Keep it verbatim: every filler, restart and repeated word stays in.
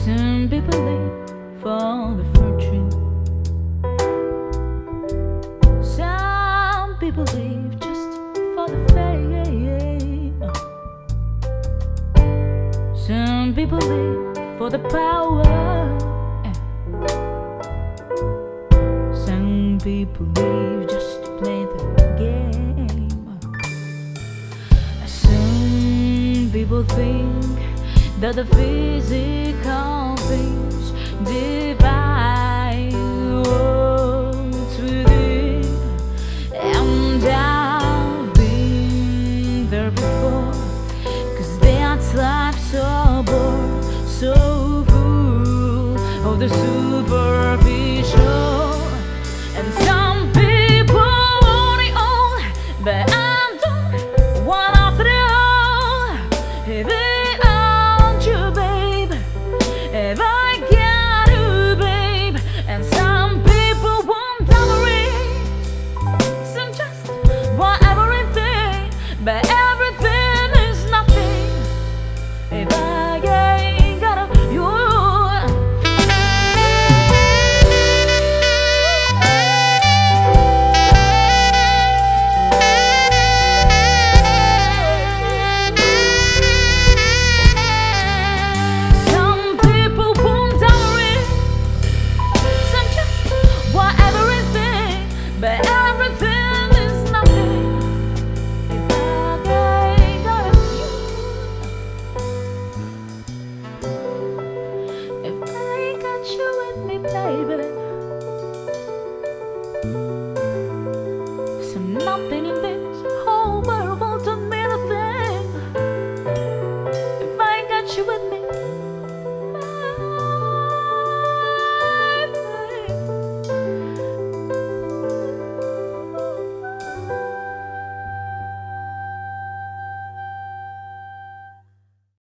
Some people live for the fortune. Some people live just for the fame. Some people live for the power. Some people live just to play the game. Some people think that the physical things divide worlds within, and I've been there before, 'cause that's life so bored, so full of the superficial.